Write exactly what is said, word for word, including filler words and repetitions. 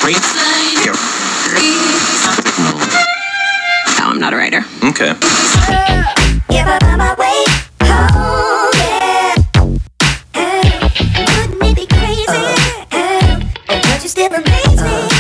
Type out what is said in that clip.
Three. Here. No, I'm not a writer. Okay. If I find my way home, yeah. Wouldn't it be crazy? Oh, but you still amaze me.